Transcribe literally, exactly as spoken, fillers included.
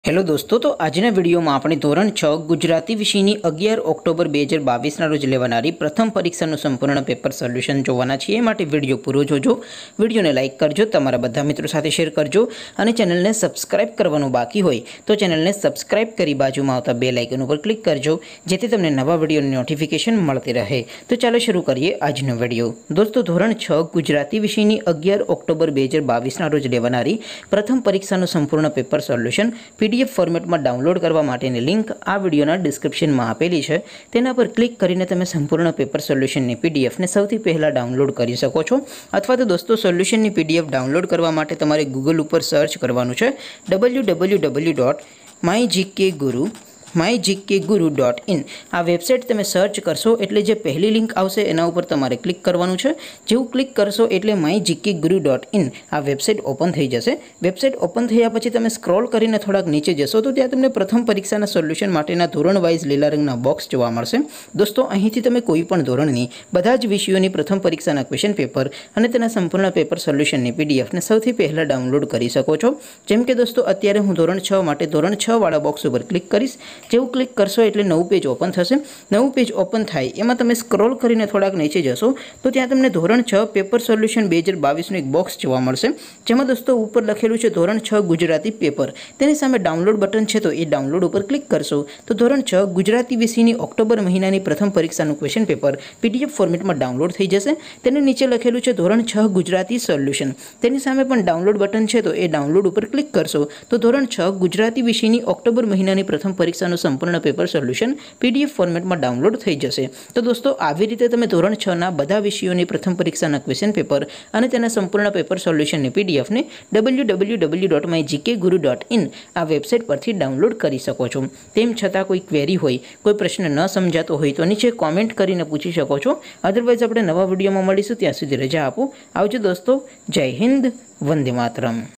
Hello दोस्तों, तो आजना video में अपने धोरण छ गुजराती विषयनी अगियार ऑक्टोबर બે હજાર બાવીસ ना रोज लेवानारी प्रथम परीक्षाનું संपूर्ण पेपर सोल्यूशन जोवाना छे। माटे विडियो पूरो जोजो, विडियोने लाइक करजो, तमारा बधा मित्रों साथे शेर करजो अने चेनलने सब्सक्राइब करवानुं बाकी होय तो चेनलने सब्सक्राइब करी बाजुमां आवता बेल आइकन पर क्लिक करजो, जेथी तमने नवा विडियोनी नोटिफिकेशन मळती रहे। तो चलो शुरू करिए आजनो विडियो। दोस्तों, धोरण छ गुजराती विषयनी अगियार ऑक्टोबर બે હજાર બાવીસ ना रोज लेवानारी प्रथम परीक्षाનું संपूर्ण पेपर सोल्यूशन पीडीएफ फॉर्मेट में डाउनलॉड करवा माटेनी लिंक आ विडियोना डिस्क्रिप्शन में आपेली है। तेना पर क्लिक करीने तमे संपूर्ण पेपर सोल्यूशन ने पीडीएफ ने सौथी पहला डाउनलॉड करी सको छो। अथवा तो दोस्तों, सोल्यूशन ની पीडीएफ डाउनलॉड करवा माटे तमारे गूगल पर सर्च करवानुं छे W W W dot my GK guru my GK guru dot in. आ वेबसाइट तमे सर्च करशो एटले जे पहली लिंक आवशे एना उपर तमारे क्लिक करवानुं छे। जेवुं क्लिक करशो एटले my GK guru dot in आ वेबसाइट ओपन थई जशे। वेबसाइट ओपन थया पछी तमे स्क्रॉल करीने थोड़ाक नीचे जशो तो त्यां तमने प्रथम परीक्षाना सोल्यूशन माटेना धोरण वाइज लीला रंगना बॉक्स जोवा मळशे। दोस्तों, અહીંથી તમે કોઈ પણ ધોરણની બધા જ વિષયોની પ્રથમ પરીક્ષાના ક્વેશ્ચન પેપર અને તેના સંપૂર્ણ પેપર સોલ્યુશનની પીડીએફ ને સૌથી પહેલા ડાઉનલોડ કરી શકો છો। જેમ કે દોસ્તો, અત્યારે હું ધોરણ છ માટે ધોરણ છ વાળા બોક્સ ઉપર ક્લિક કરીશ। જેવું ક્લિક करशो एटले नवुं पेज ओपन थशे। नवुं पेज ओपन थाय एमां तमे स्क्रॉल करीने थोड़ाक नीचे जशो तो त्यां तमने धोरण छ पेपर सोल्यूशन બે હજાર બાવીસ નું एक बॉक्स जोवा मळशे, जेमां दोस्तों ऊपर लखेलुं छे धोरण छ गुजराती पेपर। तेनी सामे डाउनलॉड बटन छे तो ए डाउनलॉड उपर क्लिक करशो तो धोरण छ गुजराती विषयनी ऑक्टोबर महीनानी प्रथम परीक्षानुं क्वेश्चन पेपर पीडीएफ फॉर्मेट में डाउनलॉड थई जशे। तेनी नीचे लखेलुं छे धोरण छ गुजराती सोल्यूशन। तेनी सामे पण डाउनलॉड बटन छे तो ए डाउनलॉड उपर क्लिक करशो तो धोरण छ गुजराती विषयनी ऑक्टोबर महीनानी प्रथम परीक्षानुं संपूर्ण पेपर सोल्यूशन पीडीएफ फॉर्मेट में डाउनलॉड थई जशे। तो दोस्तों, આવી રીતે તમે ધોરણ છ ના બધા વિષયોની પ્રથમ પરીક્ષાના ક્વેશ્ચન પેપર અને તેના સંપૂર્ણ પેપર સોલ્યુશનની પીડીએફ ને W W W dot my GK guru dot in આ વેબસાઇટ પરથી ડાઉનલોડ કરી શકો છો। તેમ છતાં કોઈ ક્વેરી હોય, કોઈ પ્રશ્ન ન સમજાતો હોય તો નીચે કોમેન્ટ કરીને પૂછી શકો છો। અધરવાઇઝ આપણે નવા વિડીયોમાં મળીશું, ત્યાં સુધી રજા આપો। આવજો દોસ્તો, જય હિન્દ, વંદે માતરમ।